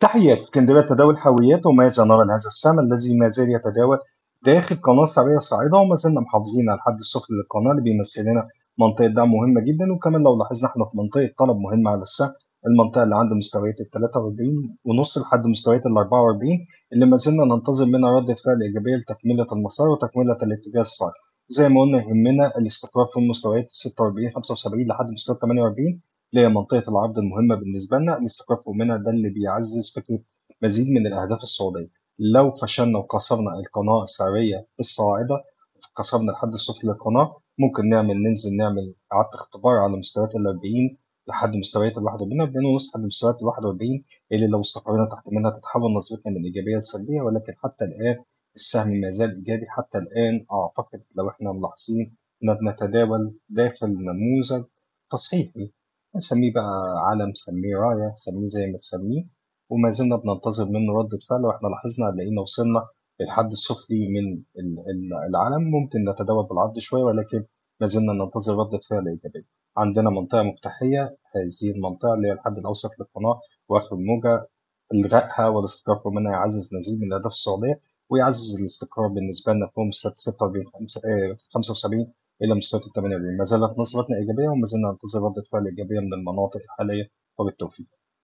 تحيات اسكندرية تداول حاويات، وماذا نرى لهذا السهم الذي ما زال يتداول داخل قناة سعرية صاعدة، وما زلنا محافظين على الحد السفلي للقناة اللي بيمثل لنا منطقة دعم مهمة جدا. وكمان لو لاحظنا احنا في منطقة طلب مهمة على السهم، المنطقة اللي عند مستويات ال 43 ونص لحد مستويات ال 44، اللي ما زلنا ننتظر منها ردة فعل إيجابية لتكملة المسار وتكملة الاتجاه الصاعد. زي ما قلنا يهمنا الاستقرار في مستويات 46 75 لحد مستوى 48، اللي هي منطقة العرض المهمة بالنسبة لنا. الاستقرار فوق منها ده اللي بيعزز فكرة مزيد من الأهداف الصعودية. لو فشلنا وكسرنا القناة السعرية الصاعدة، كسرنا الحد السفلي للقناة، ممكن ننزل نعمل إعادة اختبار على مستويات ال 40 لحد مستويات ال 41، 40 ونص لحد مستويات ال 41، اللي لو استقرينا تحت منها تتحول نظرتنا من الإيجابية للسلبية. ولكن حتى الآن السهم ما زال إيجابي. حتى الآن أعتقد لو إحنا ملاحظين إن بنتداول داخل نموذج تصحيحي، نسميه بقى علم، سميه راية، سميه زي ما تسميه، وما زلنا بننتظر منه ردة فعل. واحنا لاحظنا لقينا وصلنا للحد السفلي من العلم. ممكن نتداول بالعرض شوية، ولكن ما زلنا ننتظر ردة فعل إيجابية. عندنا منطقة مفتاحية، هذه المنطقة اللي هي الحد الأوسط للقناة وآخر الموجة. إلغائها والاستقرار منها يعزز مزيد من الأهداف السعودية، ويعزز الاستقرار بالنسبة لنا فوق مستوى 46 75 إلى مستوى 48. ما زالت نظرتنا إيجابية، وما زلنا ننتظر ردة فعل إيجابية من المناطق الحالية. وبالتوفيق.